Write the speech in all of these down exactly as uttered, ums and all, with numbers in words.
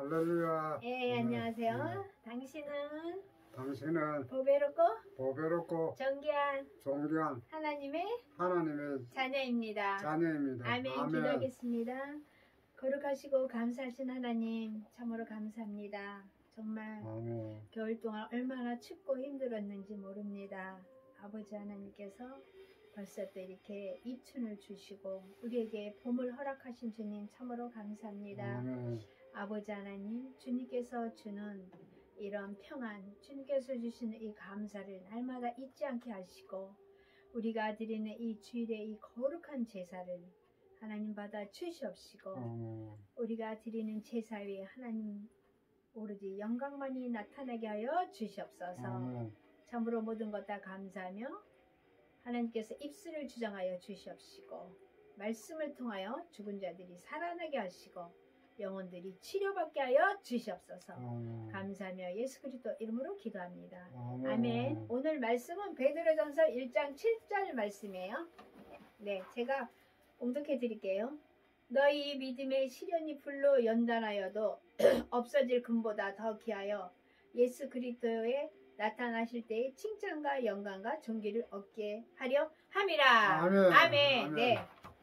할렐루야. 예, 안녕하세요. 네. 당신은 당신은 보배롭고 보배롭고 존귀한 존귀한 하나님의 하나님의 자녀입니다. 자녀입니다. 아멘. 기도하겠습니다. 거룩하시고 감사하신 하나님, 참으로 감사합니다. 정말 아멘. 겨울 동안 얼마나 춥고 힘들었는지 모릅니다. 아버지 하나님께서 벌써 또 이렇게 입춘을 주시고 우리에게 봄을 허락하신 주님 참으로 감사합니다. 아멘. 아버지 하나님, 주님께서 주는 이런 평안, 주님께서 주시는 이 감사를 날마다 잊지 않게 하시고 우리가 드리는 이 주일의 이 거룩한 제사를 하나님 받아 주시옵시고 아멘. 우리가 드리는 제사 위에 하나님 오로지 영광만이 나타나게 하여 주시옵소서. 아멘. 참으로 모든 것 다 감사하며 하나님께서 입술을 주장하여 주시옵시고 말씀을 통하여 죽은 자들이 살아나게 하시고 영혼들이 치료받게 하여 주시옵소서. 아멘. 감사하며 예수 그리스도 이름으로 기도합니다. 아멘. 아멘. 오늘 말씀은 베드로전서 일 장 칠 절 말씀이에요. 네, 제가 봉독해 드릴게요. 너희 믿음의 시련이 불로 연단하여도 없어질 금보다 더 귀하여 예수 그리스도의 나타나실 때의 칭찬과 영광과 존귀를 얻게 하려 함이라. 아멘. 아멘. 아멘. 네.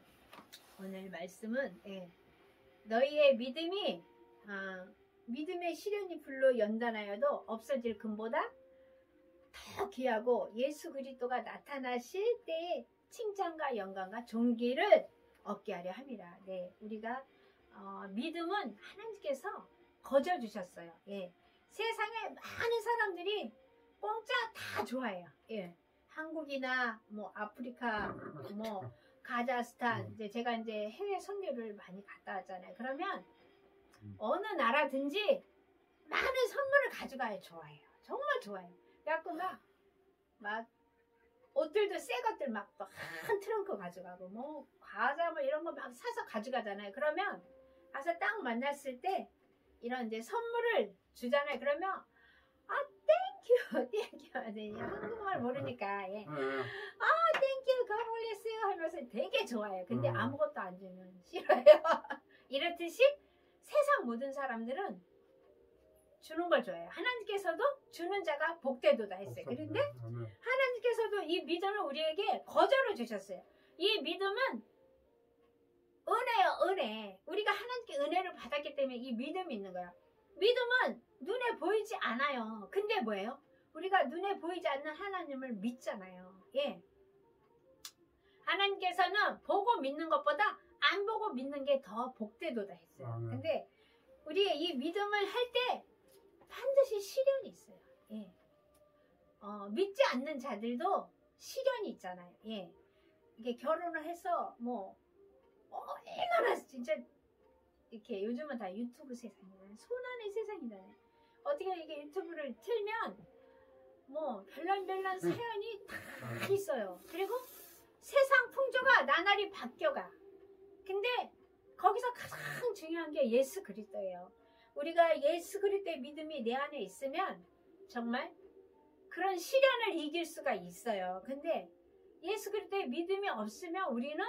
오늘 말씀은 네. 너희의 믿음이 아, 믿음의 시련이 불로 연단하여도 없어질 금보다 더 귀하고 예수 그리스도가 나타나실 때의 칭찬과 영광과 존귀를 얻게 하려 함이라. 네, 우리가 어, 믿음은 하나님께서 거저 주셨어요. 예, 세상에 많은 사람들이 공짜 다 좋아해요. 예, 한국이나 뭐 아프리카, 뭐 카자흐스탄, 이제 제가 이제 해외 선교를 많이 갔다 왔잖아요. 그러면 어느 나라든지 많은 선물을 가져가야 좋아해요. 정말 좋아해요. 그래갖고 막, 막 옷들도 새 것들 막 또 한 트렁크 가져가고 뭐 과자 뭐 이런 거 막 사서 가져가잖아요. 그러면 가서 딱 만났을 때 이런 이제 선물을 주잖아요. 그러면 아 땡큐 땡큐 네, 한국말 모르니까 예. 아 땡큐 God bless you 하면서 되게 좋아해요. 근데 음. 아무것도 안 주면 싫어요. 이렇듯이 세상 모든 사람들은 주는 걸 좋아해요. 하나님께서도 주는 자가 복되도다 했어요. 그런데 아멘. 하나님께서도 이 믿음을 우리에게 거저로 주셨어요. 이 믿음은 은혜요, 은혜. 우리가 하나님께 은혜를 받았기 때문에 이 믿음이 있는 거야. 믿음은 눈에 보이지 않아요. 근데 뭐예요? 우리가 눈에 보이지 않는 하나님을 믿잖아요. 예. 하나님께서는 보고 믿는 것보다 안 보고 믿는 게 더 복되도다 했어요. 아멘. 근데 우리의 이 믿음을 할 때 반드시 시련이 있어요. 예. 어, 믿지 않는 자들도 시련이 있잖아요. 예. 이게 결혼을 해서 뭐 얼마나 진짜 이렇게 요즘은 다 유튜브 세상이잖아요. 손안의 세상이잖아요. 어떻게 이게 유튜브를 틀면 뭐 별난별난 사연이 다 있어요. 그리고 세상 풍조가 나날이 바뀌어가. 근데 거기서 가장 중요한 게 예수 그리스도예요. 우리가 예수 그리스도의 믿음이 내 안에 있으면 정말 그런 시련을 이길 수가 있어요. 근데 예수 그리스도의 믿음이 없으면 우리는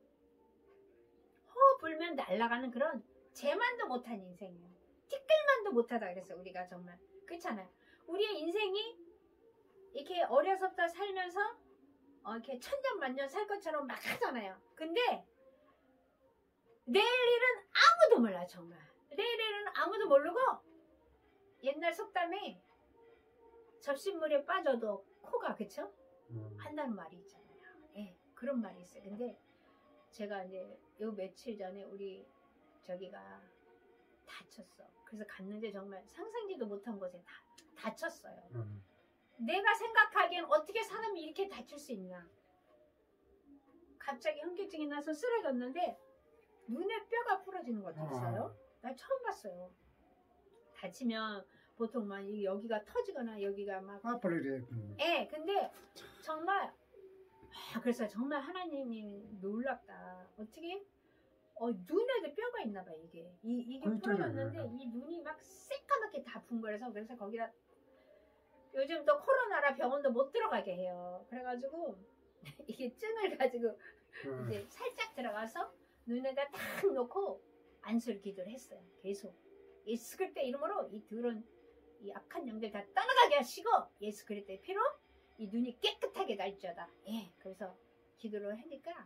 허 불면 날아가는 그런 재만도 못한 인생이에요. 티끌만도 못하다 그랬어요. 우리가 정말 그렇잖아요. 우리의 인생이 이렇게 어려서부터 살면서 어, 이렇게 천년만년 살 것처럼 막 하잖아요. 근데 내일 일은 아무도 몰라 정말. 내일 일은 아무도 모르고 옛날 속담에 접시물에 빠져도 코가 그쵸? 음. 한다는 말이 있잖아요. 예, 그런 말이 있어요. 근데 제가 이제 요 며칠 전에 우리 저기가 다쳤어. 그래서 갔는데 정말 상상지도 못한 곳에 다 다쳤어요. 음. 내가 생각하기엔 어떻게 사람이 이렇게 다칠 수 있나. 갑자기 현기증이 나서 쓰러졌는데 눈에 뼈가 부러지는 것도 있어요. 나 처음 봤어요. 다치면 보통 막 여기가 터지거나 여기가 막 아프리게. 예, 근데 정말 아, 그래서 정말 하나님이 놀랍다. 어떻게 어, 눈에도 뼈가 있나 봐 이게. 이, 이게 그렇잖아요. 부러졌는데 이 눈이 막 새까맣게 다 분 거라서 그래서 거기다 요즘 또 코로나라 병원도 못 들어가게 해요. 그래가지고 이게 증을 가지고 음. 이제 살짝 들어가서 눈에다 딱 놓고 안술 기도를 했어요. 계속. 예수 그리스도의 이름으로 이 더러운 이 악한 영들 다 떠나가게 하시고 예수 그리스도의 피로 이 눈이 깨끗하게 날지어다. 예, 그래서 기도를 하니까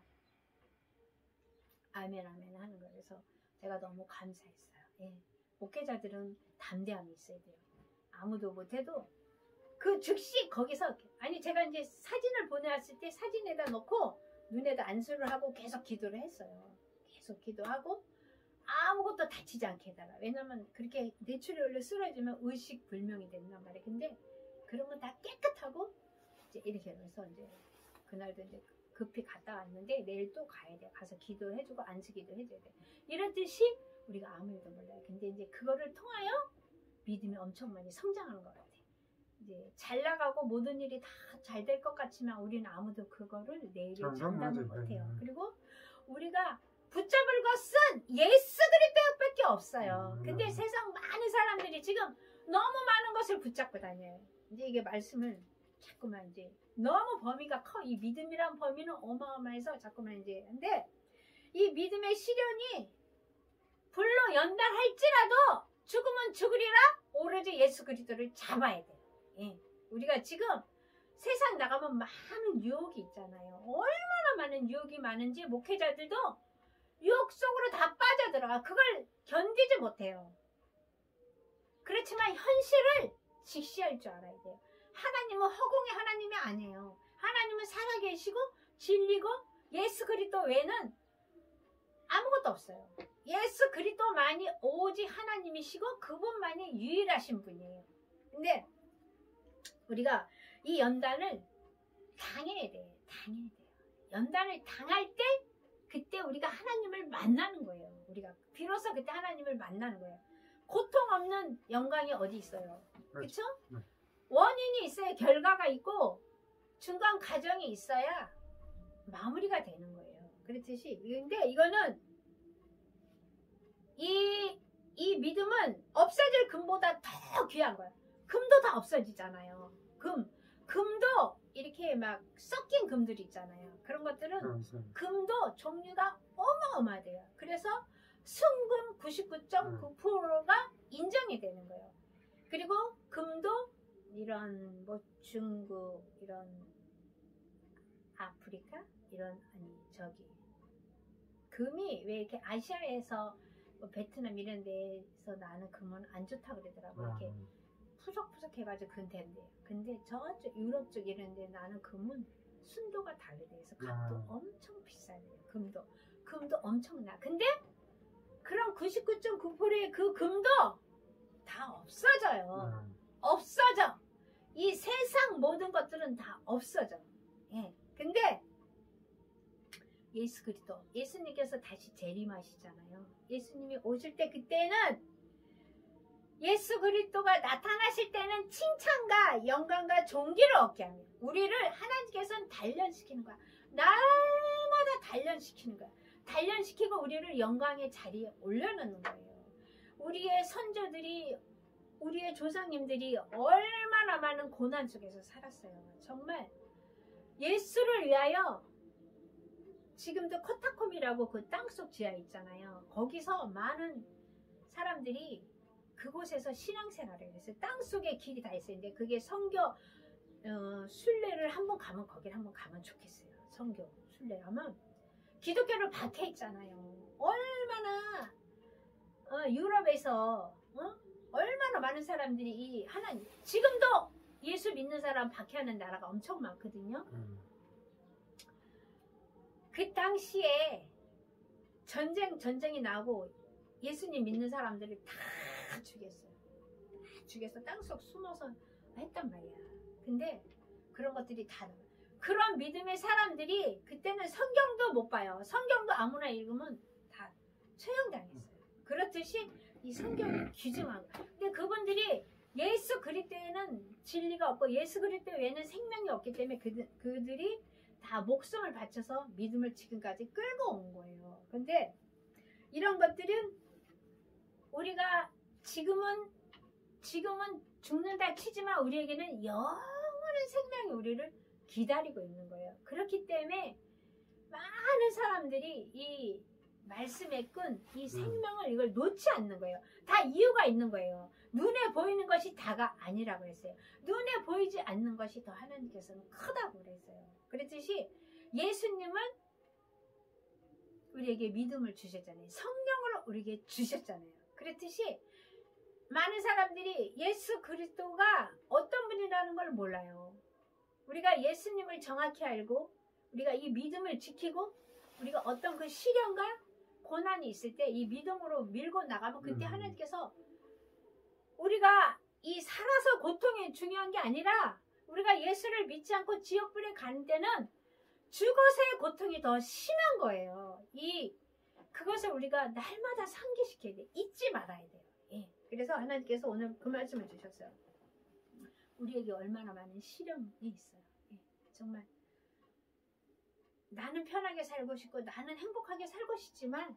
아멘 아멘 하는 거예요. 그래서 제가 너무 감사했어요. 예, 목회자들은 담대함이 있어야 돼요. 아무도 못해도 그 즉시 거기서 아니 제가 이제 사진을 보내왔을 때 사진에다 놓고 눈에다 안수를 하고 계속 기도를 했어요. 계속 기도하고 아무것도 다치지 않게 해달라. 왜냐면 그렇게 뇌출혈로 쓰러지면 의식불명이 된단 말이에요. 근데 그런 건 다 깨끗하고 이제 이렇게 해서 이제 그날도 이제 급히 갔다 왔는데 내일 또 가야 돼. 가서 기도해주고 안수기도 해줘야 돼. 이렇듯이 우리가 아무 일도 몰라요. 근데 이제 그거를 통하여 믿음이 엄청 많이 성장하는 것 같아요. 이제 잘 나가고 모든 일이 다 잘 될 것 같지만 우리는 아무도 그거를 내일에 장담을 못해요. 그리고 우리가 붙잡을 것은 예수 그리스도밖에 없어요. 근데 세상 많은 사람들이 지금 너무 많은 것을 붙잡고 다녀요. 이제 이게 말씀을 자꾸만 이제 너무 범위가 커. 이 믿음이란 범위는 어마어마해서 자꾸만 이제 근데 이 믿음의 시련이 불로 연달할지라도 죽으면 죽으리라 오로지 예수 그리스도를 잡아야 돼요. 예. 우리가 지금 세상 나가면 많은 유혹이 있잖아요. 얼마나 많은 유혹이 많은지 목회자들도 유혹 속으로 다 빠져들어가. 그걸 견디지 못해요. 그렇지만 현실을 직시할 줄 알아야 돼요. 하나님은 허공의 하나님이 아니에요. 하나님은 살아계시고 진리고 예수 그리스도 외에는 아무것도 없어요. 예수 그리스도만이 오직 하나님이시고 그분만이 유일하신 분이에요. 근데 우리가 이 연단을 당해야 돼요. 당해야 돼요. 연단을 당할 때 그때 우리가 하나님을 만나는 거예요. 우리가 비로소 그때 하나님을 만나는 거예요. 고통 없는 영광이 어디 있어요? 그렇죠? 네. 원인이 있어야 결과가 있고 중간 과정이 있어야 마무리가 되는 거예요. 그렇듯이 근데 이거는 이, 이 믿음은 없어질 금보다 더 귀한 거예요. 금도 다 없어지잖아요. 금, 금도 이렇게 막 섞인 금들이 있잖아요. 그런 것들은 금도 종류가 어마어마해요. 그래서 순금 구십구 점 구 퍼센트가 인정이 되는 거예요. 그리고 금도 이런 뭐 중국 이런 아프리카 이런 아니 저기 금이 왜 이렇게 아시아에서 뭐 베트남 이런 데서 나는 금은 안 좋다고 그러더라고요. 이렇게 푸석푸석 해가지고 근대인데요. 근데 저쪽 유럽 쪽 이런 데 나는 금은 순도가 다르대. 그래서 값도 음. 엄청 비싸대요. 금도. 금도 엄청나. 근데 그런 구십구 점 구 퍼센트의 그 금도 다 없어져요. 음. 없어져. 이 세상 모든 것들은 다 없어져. 예. 근데 예수 그리스도, 예수님께서 다시 재림하시잖아요. 예수님이 오실 때 그때는 예수 그리스도가 나타나실 때는 칭찬과 영광과 존귀를 얻게 합니다. 우리를 하나님께서는 단련시키는 거야. 날마다 단련시키는 거야. 단련시키고 우리를 영광의 자리에 올려놓는 거예요. 우리의 선조들이 우리의 조상님들이 얼마나 많은 고난 속에서 살았어요. 정말 예수를 위하여 지금도 코타콤이라고 그 땅속 지하에 있잖아요. 거기서 많은 사람들이 그곳에서 신앙생활을 했어요. 땅속에 길이 다 있었는데 그게 선교 어, 순례를 한번 가면 거기를 한번 가면 좋겠어요. 선교 순례 가면 기독교를 박해 있잖아요. 얼마나 어, 유럽에서 어? 얼마나 많은 사람들이 이 하나님 지금도 예수 믿는 사람 박해하는 나라가 엄청 많거든요. 음. 그 당시에 전쟁 전쟁이 나고 예수님 믿는 사람들을 다 죽였어요. 다 죽여서 땅속 숨어서 했단 말이야. 근데 그런 것들이 다 그런 믿음의 사람들이 그때는 성경도 못 봐요. 성경도 아무나 읽으면 다 처형당했어요. 그렇듯이 이 성경이 귀중한 거예요. 근데 그분들이 예수 그리스도에는 진리가 없고 예수 그리스도 외에는 생명이 없기 때문에 그들, 그들이 다 목숨을 바쳐서 믿음을 지금까지 끌고 온 거예요. 근데 이런 것들은 우리가 지금은 지금은 죽는다 치지만 우리에게는 영원한 생명이 우리를 기다리고 있는 거예요. 그렇기 때문에 많은 사람들이 이 말씀에 끈 이 생명을 이걸 놓지 않는 거예요. 다 이유가 있는 거예요. 눈에 보이는 것이 다가 아니라고 했어요. 눈에 보이지 않는 것이 더 하나님께서는 크다고 그랬어요. 그랬듯이 예수님은 우리에게 믿음을 주셨잖아요. 성령을 우리에게 주셨잖아요. 그랬듯이 많은 사람들이 예수 그리스도가 어떤 분이라는 걸 몰라요. 우리가 예수님을 정확히 알고 우리가 이 믿음을 지키고 우리가 어떤 그 시련과 고난이 있을 때 이 믿음으로 밀고 나가면 그때 음. 하나님께서 우리가 이 살아서 고통이 중요한 게 아니라 우리가 예수를 믿지 않고 지옥불에 가는 때는 죽어서의 고통이 더 심한 거예요. 이 그것을 우리가 날마다 상기시켜야 돼. 잊지 말아야 돼요. 예. 그래서 하나님께서 오늘 그 말씀을 주셨어요. 우리에게 얼마나 많은 시련이 있어요. 예. 정말 나는 편하게 살고 싶고 나는 행복하게 살고 싶지만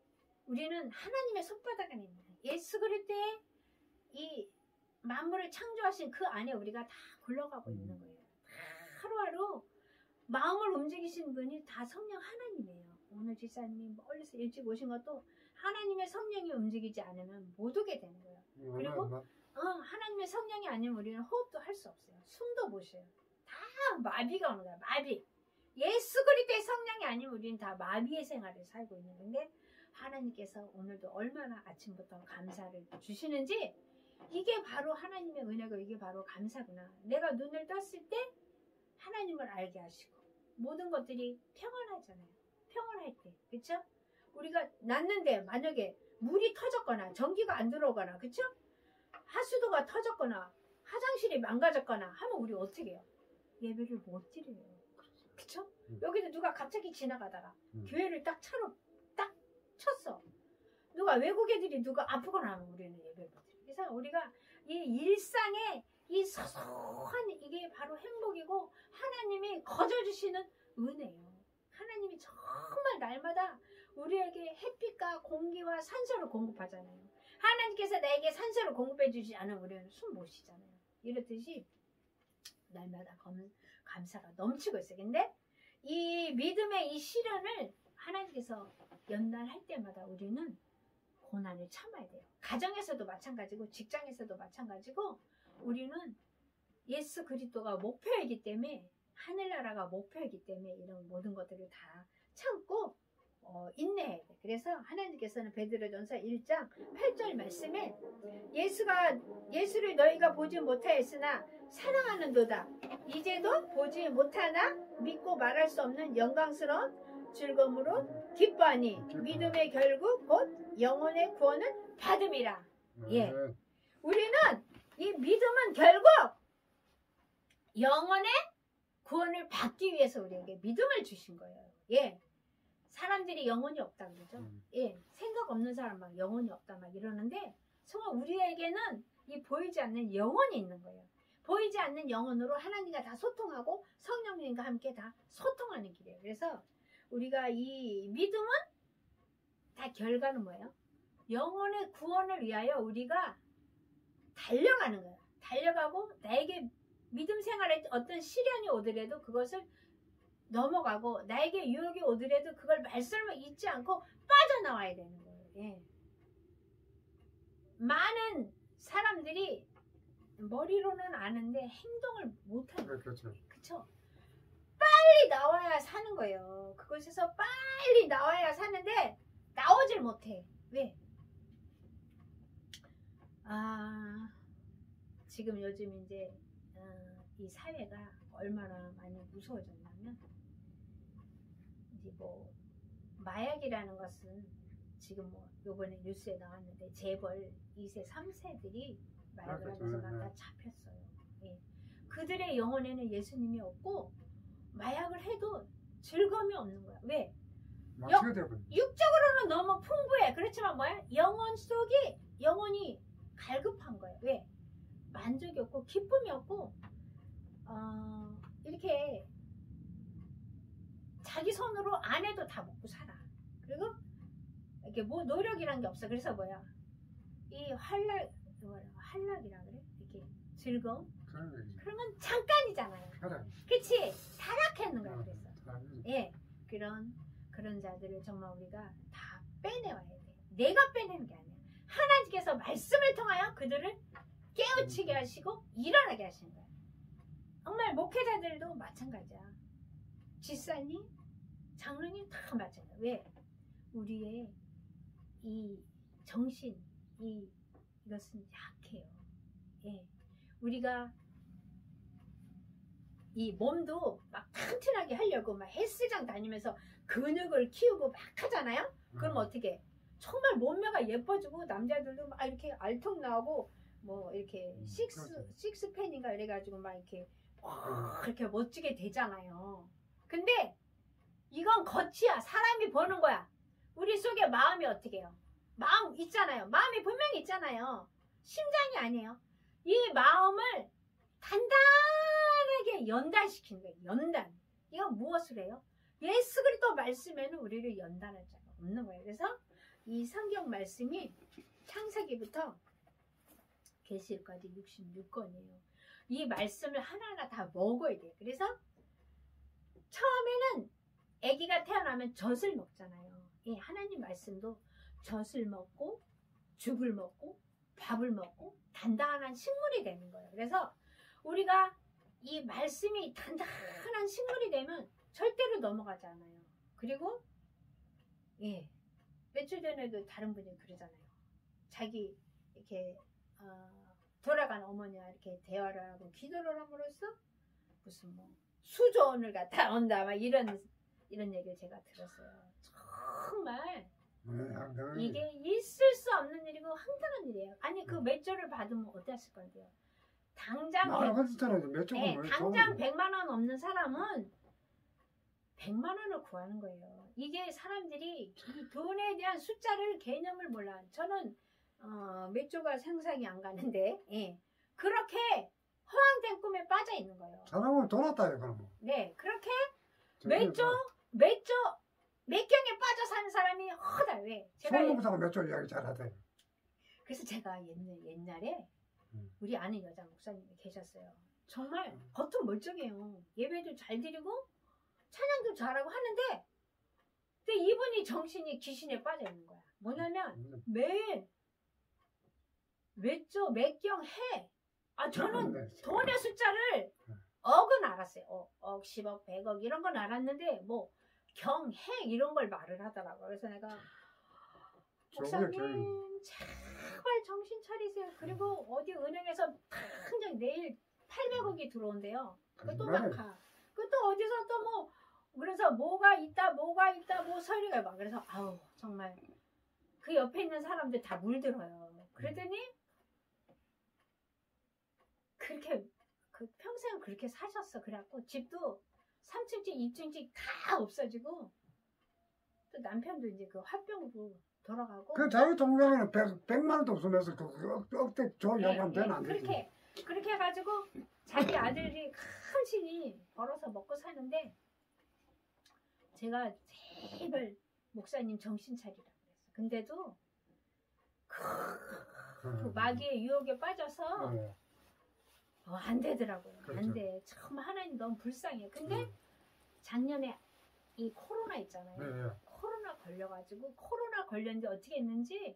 우리는 하나님의 손바닥 안에 있는 예수 그리스도의 이 만물을 창조하신 그 안에 우리가 다 굴러가고 있는 거예요. 하루하루 마음을 움직이신 분이 다 성령 하나님이에요. 오늘 지사님이 멀리서 일찍 오신 것도 하나님의 성령이 움직이지 않으면 못 오게 되는 거예요. 그리고 어, 하나님의 성령이 아니면 우리는 호흡도 할 수 없어요. 숨도 못 쉬어요. 다 마비가 오는 거야. 마비. 예수 그리스도의 성령이 아니면 우리는 다 마비의 생활을 살고 있는 건데 하나님께서 오늘도 얼마나 아침부터 감사를 주시는지 이게 바로 하나님의 은혜고 이게 바로 감사구나. 내가 눈을 떴을 때 하나님을 알게 하시고 모든 것들이 평안하잖아요. 평안할 때. 그쵸? 우리가 났는데 만약에 물이 터졌거나 전기가 안 들어오거나 그쵸? 하수도가 터졌거나 화장실이 망가졌거나 하면 우리 어떻게 해요? 예배를 못 드려요. 그쵸? 음. 여기도 누가 갑자기 지나가다가 음. 교회를 딱 차로 딱 쳤어. 누가 외국 애들이 누가 아프거나 하면 우리는 예배를 못 드려요. 그래서 우리가 이 일상에 이 소소한 이게 바로 행복이고 하나님이 거저주시는 은혜예요. 하나님이 정말 날마다 우리에게 햇빛과 공기와 산소를 공급하잖아요. 하나님께서 나에게 산소를 공급해 주지 않으면 우리는 숨 못 쉬잖아요. 이렇듯이 날마다 검, 감사가 넘치고 있어요. 근데 이 믿음의 이 시련을 하나님께서 연단할 때마다 우리는 고난을 참아야 돼요. 가정에서도 마찬가지고 직장에서도 마찬가지고 우리는 예수 그리스도가 목표이기 때문에 하늘나라가 목표이기 때문에 이런 모든 것들을 다 참고 어, 인내해야 돼. 그래서 하나님께서는 베드로전서 일 장 팔 절 말씀에 예수가 예수를 너희가 보지 못하였으나 사랑하는도다. 이제도 보지 못하나 믿고 말할 수 없는 영광스러운 즐거움으로 기뻐하니 믿음의 결국 곧 영혼의 구원을 받음이라. 예. 우리는 이 믿음은 결국 영혼의 구원을 받기 위해서 우리에게 믿음을 주신 거예요. 예. 사람들이 영혼이 없다 그러죠. 음. 예. 생각 없는 사람 막 영혼이 없다 막 이러는데 정말 우리에게는 이 보이지 않는 영혼이 있는 거예요. 보이지 않는 영혼으로 하나님과 다 소통하고 성령님과 함께 다 소통하는 길이에요. 그래서 우리가 이 믿음은 다 결과는 뭐예요? 영혼의 구원을 위하여 우리가 달려가는 거예요. 달려가고 나에게 믿음 생활에 어떤 시련이 오더라도 그것을 넘어가고 나에게 유혹이 오더라도 그걸 말씀을 잊지 않고 빠져나와야 되는 거예요. 예. 많은 사람들이 머리로는 아는데 행동을 못하는 거예요. 그렇죠. 그쵸? 빨리 나와야 사는 거예요. 그곳에서 빨리 나와야 사는데 나오질 못해. 왜? 아, 지금 요즘 이제 어, 이 사회가 얼마나 많이 무서워졌냐면 이제 뭐 마약이라는 것은 지금 뭐 요번에 뉴스에 나왔는데 재벌 이 세, 삼 세들이 마약을 하면서 막 다 잡혔어요. 예. 그들의 영혼에는 예수님이 없고 마약을 해도 즐거움이 없는 거야. 왜? 영, 육적으로는 너무 풍부해. 그렇지만 뭐야? 영혼 속이 영혼이 갈급한 거야. 왜? 만족이 없고 기쁨이 없고 어, 이렇게 자기 손으로 안 해도 다 먹고 살아. 그리고 이렇게 뭐 노력이란 게 없어. 그래서 뭐야? 이 활락, 활락이라 그래? 이렇게 즐거움? 그런 건 잠깐이잖아요. 그치? 타락했는 거야. 그래서 예, 그런 그런 자들을 정말 우리가 다 빼내와야 돼. 내가 빼내는 게 아니야. 하나님께서 말씀을 통하여 그들을 깨우치게 하시고 일어나게 하시는 거야. 정말 목회자들도 마찬가지야. 집사님, 장로님 다 마찬가지야. 왜? 우리의 이 정신, 이 이것은 약해요. 예, 우리가 이 몸도 막 튼튼하게 하려고 막 헬스장 다니면서 근육을 키우고 막 하잖아요. 그럼 어떻게? 정말 몸매가 예뻐지고 남자들도 막 이렇게 알통 나오고 뭐 이렇게 음, 식스 그렇죠. 식스팬인가 이래가지고 막 이렇게 와, 이렇게 멋지게 되잖아요. 근데 이건 겉이야. 사람이 보는 거야. 우리 속에 마음이 어떻게 해요? 마음 있잖아요. 마음이 분명히 있잖아요. 심장이 아니에요. 이 마음을 단단하게 연단시키는 거예요. 연단. 이건 무엇을 해요? 예수 그리스도 말씀에는 우리를 연단할 자가 없는 거예요. 그래서 이 성경 말씀이 창세기부터 계시록까지 육십육 권이에요. 이 말씀을 하나하나 다 먹어야 돼요. 그래서 처음에는 아기가 태어나면 젖을 먹잖아요. 예, 하나님 말씀도 젖을 먹고 죽을 먹고 밥을 먹고 단단한 식물이 되는 거예요. 그래서 우리가 이 말씀이 단단한 식물이 되면 절대로 넘어가지 않아요. 그리고 예, 며칠 전에도 다른 분이 그러잖아요. 자기 이렇게 어, 돌아간 어머니와 이렇게 대화를 하고 기도를 함으로써 무슨 뭐 수조원을 갖다 온다 막 이런 이런 얘기를 제가 들었어요. 정말 이게 있을 수 없는 일이고 황당한 일이에요. 아니 그 맷조를 받으면 어땠을 건데요. 당장 아, 그렇잖아요. 몇 조금 네, 뭐 당장 백만 원 없는 사람은 백만 원을 구하는 거예요. 이게 사람들이 이 돈에 대한 숫자를 개념을 몰라. 저는 어, 몇 조가 상상이 안 가는데 예. 그렇게 허황된 꿈에 빠져 있는 거예요. 사람은 돌았다요, 그럼. 네, 그렇게 몇 조, 몇 조, 몇 경에 빠져 사는 사람이 허다. 왜? 제가 손목사가 몇 조 이야기 잘하대요. 그래서 제가 옛날, 옛날에 음. 우리 아는 여자 목사님이 계셨어요. 정말 겉은 멀쩡해요. 예배도 잘 드리고 찬양도 잘하고 하는데 근데 이분이 정신이 귀신에 빠져 있는 거야. 뭐냐면 매일 몇 조, 몇 경 해. 아 저는 돈의 숫자를 억은 알았어요. 억, 억, 십억, 백억 이런 건 알았는데 뭐 경, 해 이런 걸 말을 하더라고요. 그래서 내가 목사님 제발 정신 차리세요. 그리고 어디 은행에서 당장 내일 팔백억이 들어온대요. 그것도 막 가. 그것도 어디서 또 뭐 그래서 뭐가 있다 뭐가 있다 뭐 서류가 막 그래서 아우 정말 그 옆에 있는 사람들 다 물들어요. 그랬더니 그렇게 그 평생 그렇게 사셨어. 그래갖고 집도 삼 층집, 이 층집 다 없어지고 또 남편도 이제 그 화병으로 돌아가고. 그 자기 동생은 백, 백만 원도 없으면서 그 억대 좋은 네, 약간 되면 안 네, 되지. 그렇게 그렇게 해가지고 자기 아들이 간신히 벌어서 먹고 사는데 제가 제발 목사님 정신 차리라고 그랬어. 근데도 그, 그 마귀의 유혹에 빠져서 네. 어, 안 되더라고요. 그렇죠. 안 돼. 참 하나님 너무 불쌍해. 근데 음. 작년에 이 코로나 있잖아요. 네, 네. 코로나 걸려가지고 코로나 걸렸는데 어떻게 했는지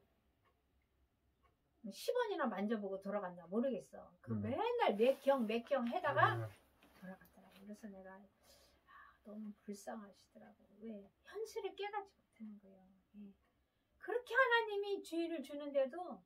십 원이나 만져보고 돌아갔나 모르겠어. 그 음. 맨날 몇 경 몇 경 해다가 네. 돌아갔더라고. 그래서 내가 아, 너무 불쌍하시더라고. 왜? 현실을 깨닫지 못하는 거예요. 예. 그렇게 하나님이 주의를 주는데도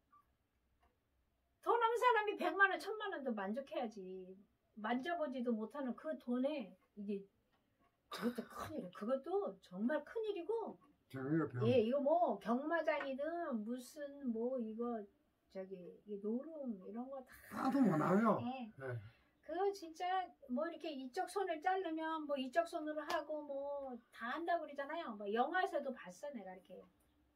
돈 없는 사람이 백만 원, 천만 원도 만족해야지. 만져보지도 못하는 그 돈에 이게 그것도 큰일. 그것도 정말 큰일이고. 병이요, 병. 예, 이거 뭐 경마장이든 무슨 뭐 이거 저기 이 노름 이런 거 다. 하도 많아요. 예. 네. 그거 진짜 뭐 이렇게 이쪽 손을 자르면 뭐 이쪽 손으로 하고 뭐 다 한다고 그러잖아요. 뭐 영화에서도 봤어 내가 이렇게.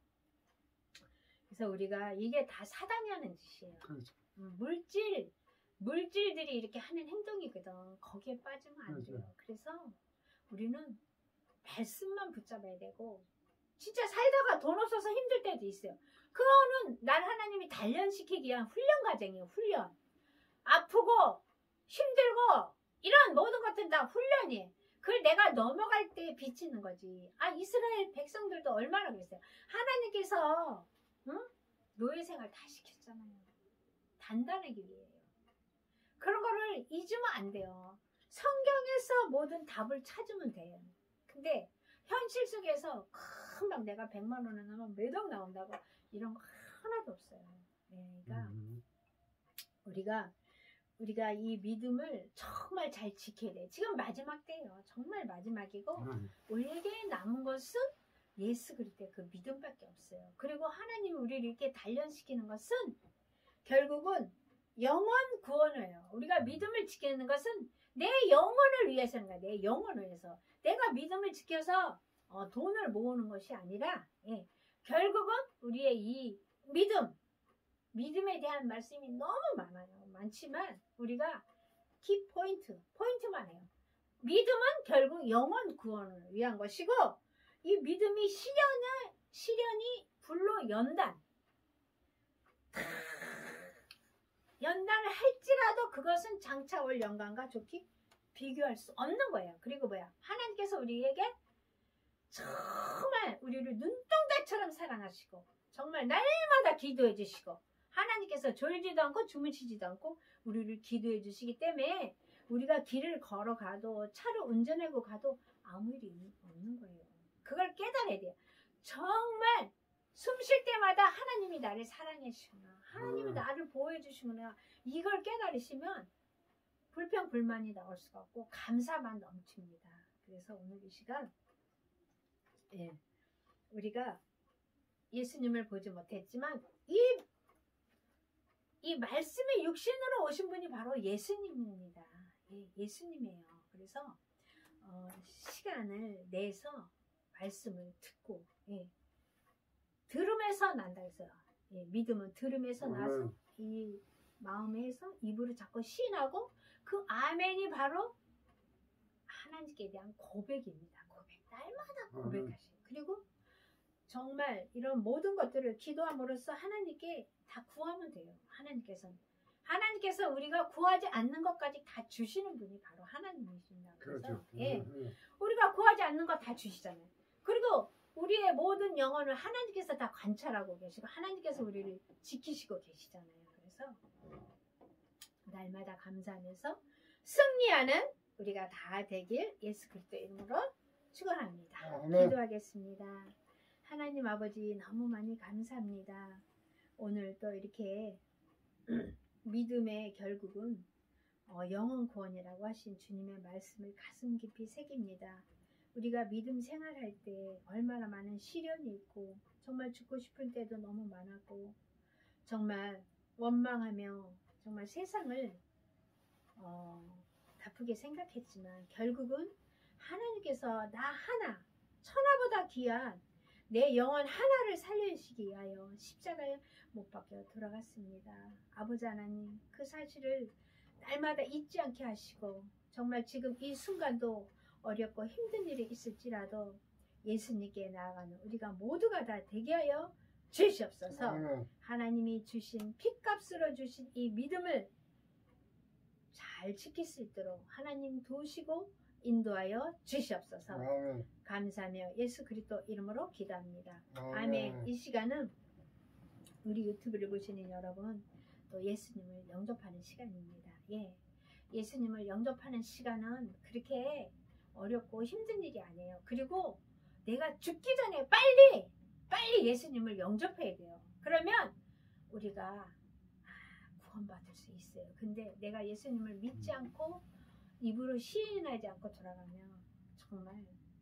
그래서 우리가 이게 다 사단이 하는 짓이에요. 그렇죠. 음, 물질, 물질들이 이렇게 하는 행동이거든. 거기에 빠지면 안 돼요. 그렇죠. 그래서 우리는 말씀만 붙잡아야 되고 진짜 살다가 돈 없어서 힘들 때도 있어요. 그거는 날 하나님이 단련시키기 위한 훈련 과정이에요. 훈련. 아프고 힘들고 이런 모든 것들 다 훈련이에요. 그걸 내가 넘어갈 때 비치는 거지. 아, 이스라엘 백성들도 얼마나 그랬어요. 하나님께서 응? 노예 생활 다 시켰잖아요. 단단하기 위해요. 그런 거를 잊으면 안 돼요. 성경에서 모든 답을 찾으면 돼요. 근데 현실 속에서 금방 내가 백만 원을 넣으면 몇 억 나온다고 이런 거 하나도 없어요. 네, 그러니까 음. 우리가 우리가 이 믿음을 정말 잘 지켜야 돼. 지금 마지막 때예요. 정말 마지막이고 음. 우리에게 남은 것은 예수 그리스도의 그 믿음밖에 없어요. 그리고 하나님이 우리를 이렇게 단련시키는 것은 결국은 영원 구원이에요. 우리가 믿음을 지키는 것은 내 영혼을 위해서인 거야. 내 영혼을 위해서. 내가 믿음을 지켜서 어, 돈을 모으는 것이 아니라 예, 결국은 우리의 이 믿음, 믿음에 대한 말씀이 너무 많아요. 많지만 우리가 키 포인트, 포인트만 해요. 믿음은 결국 영원 구원을 위한 것이고 이 믿음이 시련을, 시련이 불로 연단. 연단을 할지라도 그것은 장차 올 영광과 좋게 비교할 수 없는 거예요. 그리고 뭐야? 하나님께서 우리에게 정말 우리를 눈동자처럼 사랑하시고 정말 날마다 기도해 주시고 하나님께서 졸지도 않고 주무시지도 않고 우리를 기도해 주시기 때문에 우리가 길을 걸어가도 차를 운전하고 가도 아무 일이 없는 거예요. 그걸 깨달아야 돼요. 정말 숨 쉴 때마다 하나님이 나를 사랑해 주시구나. 하나님이 음. 나를 보호해 주시구나. 이걸 깨달으시면 불평 불만이 나올 수가 없고 감사만 넘칩니다. 그래서 오늘 이 시간 예, 우리가 예수님을 보지 못했지만 이, 이 말씀의 육신으로 오신 분이 바로 예수님입니다. 예, 예수님이에요. 그래서 어, 시간을 내서 말씀을 듣고 예, 들음에서 난다 했어요. 예, 믿음은 들음에서 나서 이 마음에서 입으로 자꾸 시인하고 그 아멘이 바로 하나님께 대한 고백입니다. 고백. 날마다 고백하시고 그리고 정말 이런 모든 것들을 기도함으로써 하나님께 다 구하면 돼요. 하나님께서는. 하나님께서 우리가 구하지 않는 것까지 다 주시는 분이 바로 하나님이십니다. 그래서 그렇죠. 예, 음. 우리가 구하지 않는 거 다 주시잖아요. 그리고 우리의 모든 영혼을 하나님께서 다 관찰하고 계시고 하나님께서 우리를 지키시고 계시잖아요. 그래서 날마다 감사하면서 승리하는 우리가 다 되길 예수 그리스도의 이름으로 축원합니다. 아멘. 기도하겠습니다. 하나님 아버지 너무 많이 감사합니다. 오늘 또 이렇게 믿음의 결국은 어, 영원 구원이라고 하신 주님의 말씀을 가슴 깊이 새깁니다. 우리가 믿음 생활할 때 얼마나 많은 시련이 있고 정말 죽고 싶을 때도 너무 많았고 정말 원망하며 정말 세상을 어, 바쁘게 생각했지만 결국은 하나님께서 나 하나 천하보다 귀한 내 영혼 하나를 살려주시기 위하여 십자가에 못 박혀 돌아갔습니다. 아버지 하나님 그 사실을 날마다 잊지 않게 하시고 정말 지금 이 순간도 어렵고 힘든 일이 있을지라도 예수님께 나아가는 우리가 모두가 다 되게 하여 주시옵소서. 아멘. 하나님이 주신 핏값으로 주신 이 믿음을 잘 지킬 수 있도록 하나님 도우시고 인도하여 주시옵소서. 아멘. 감사하며 예수 그리스도 이름으로 기도합니다. 아멘. 아멘. 이 시간은 우리 유튜브를 보시는 여러분 또 예수님을 영접하는 시간입니다. 예, 예수님을 영접하는 시간은 그렇게 어렵고 힘든 일이 아니에요. 그리고 내가 죽기 전에 빨리 빨리 예수님을 영접해야 돼요. 그러면 우리가 구원받을 수 있어요. 근데 내가 예수님을 믿지 않고 입으로 시인하지 않고 돌아가면 정말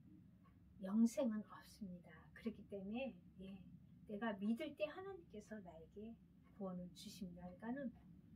영생은 없습니다. 그렇기 때문에 예, 내가 믿을 때 하나님께서 나에게 구원을 주십니다. 그러니까는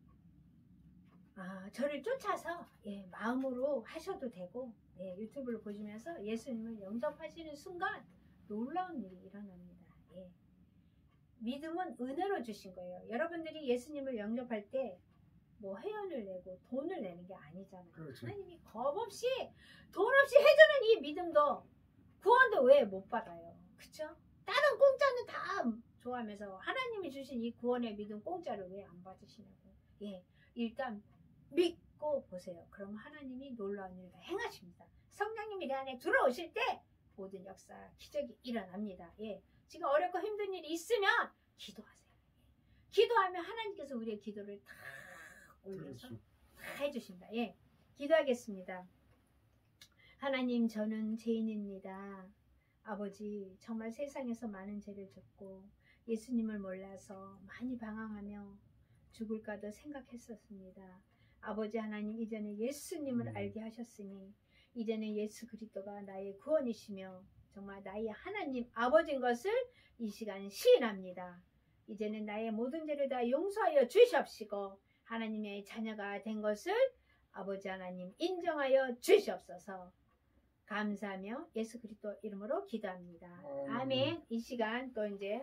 아, 저를 쫓아서 예, 마음으로 하셔도 되고 예, 유튜브를 보시면서 예수님을 영접하시는 순간 놀라운 일이 일어납니다. 예. 믿음은 은혜로 주신 거예요. 여러분들이 예수님을 영접할 때 뭐 회원을 내고 돈을 내는 게 아니잖아요. 그렇지. 하나님이 겁없이 돈 없이 해주는 이 믿음도 구원도 왜 못 받아요? 그쵸? 다른 공짜는 다 좋아하면서 하나님이 주신 이 구원의 믿음 공짜를 왜 안 받으시냐고. 예, 일단 믿고 보세요. 그럼 하나님이 놀라운 일을 행하십니다. 성령님이 내 안에 들어오실 때 모든 역사, 기적이 일어납니다. 예. 지금 어렵고 힘든 일이 있으면 기도하세요. 기도하면 하나님께서 우리의 기도를 다 올려서 다 해주십니다. 예. 기도하겠습니다. 하나님, 저는 죄인입니다. 아버지, 정말 세상에서 많은 죄를 짓고 예수님을 몰라서 많이 방황하며 죽을까도 생각했었습니다. 아버지 하나님, 이제는 예수님을 음. 알게 하셨으니 이제는 예수 그리스도가 나의 구원이시며 정말 나의 하나님 아버지인 것을 이 시간 시인합니다. 이제는 나의 모든 죄를 다 용서하여 주시옵시고 하나님의 자녀가 된 것을 아버지 하나님 인정하여 주시옵소서. 감사하며 예수 그리스도 이름으로 기도합니다. 아멘. 아멘. 이 시간 또 이제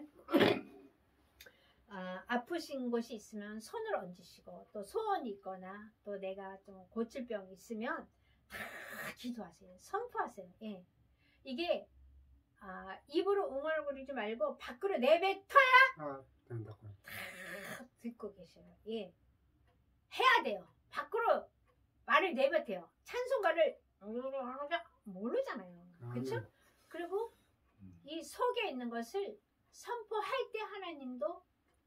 아, 아프신 곳이 있으면 손을 얹으시고 또 소원이 있거나 또 내가 좀 고칠 병이 있으면 다 기도하세요. 선포하세요. 예. 이게 아, 입으로 웅얼거리지 말고 밖으로 내뱉어야 아, 된다고요. 다 듣고 계셔요. 예. 해야 돼요. 밖으로 말을 내뱉어요. 찬송가를 모르잖아요. 그렇죠? 아멘. 그리고 이 속에 있는 것을 선포할 때 하나님도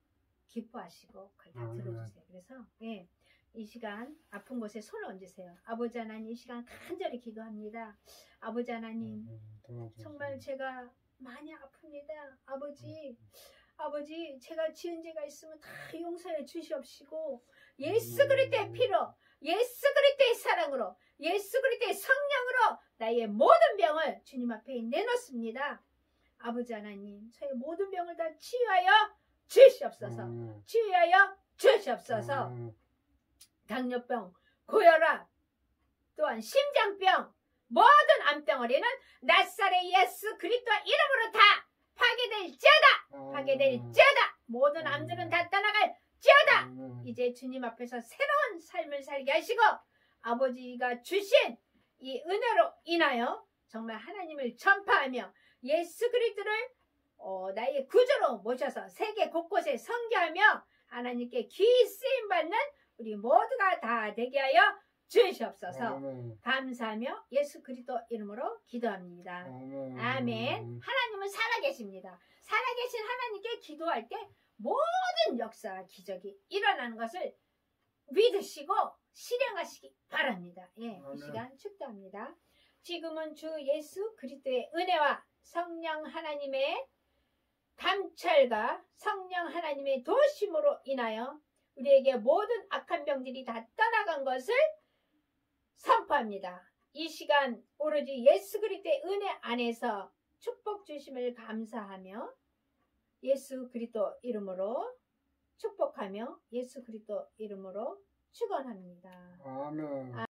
기뻐하시고 그걸 다 아멘. 들어주세요. 그래서 예, 이 시간 아픈 곳에 손을 얹으세요. 아버지 하나님, 이 시간 간절히 기도합니다. 아버지 하나님, 음, 정말 제가 많이 아픕니다. 아버지, 아버지, 제가 지은 죄가 있으면 다 용서해 주시옵시고 예수 그리스도의 피로, 예수 그리스도의 사랑으로, 예수 그리스도의 성령으로 나의 모든 병을 주님 앞에 내놓습니다. 아버지 하나님, 저의 모든 병을 다 치유하여 주시옵소서. 음, 치유하여 주시옵소서. 음, 당뇨병, 고혈압, 또한 심장병, 모든 암덩어리는 낫사렛 예수 그리스도 이름으로 다 파괴될지어다. 음, 파괴될지어다. 모든 암들은 다 떠나갈지어다. 음, 이제 주님 앞에서 새로운 삶을 살게 하시고 아버지가 주신 이 은혜로 인하여 정말 하나님을 전파하며 예수 그리스도를 어, 나의 구주로 모셔서 세계 곳곳에 선교하며 하나님께 귀 쓰임 받는 우리 모두가 다 되게 하여 주시옵소서. 아멘. 감사하며 예수 그리스도 이름으로 기도합니다. 아멘. 아멘. 하나님은 살아계십니다. 살아계신 하나님께 기도할 때 모든 역사 기적이 일어나는 것을 믿으시고 실행하시기 바랍니다. 예, 이 아멘. 시간 축도합니다. 지금은 주 예수 그리스도의 은혜와 성령 하나님의 감찰과 성령 하나님의 도심으로 인하여 우리에게 모든 악한 병들이 다 떠나간 것을 선포합니다. 이 시간 오로지 예수 그리스도의 은혜 안에서 축복 주심을 감사하며 예수 그리스도 이름으로 축복하며 예수 그리스도 이름으로 축원합니다. 아멘.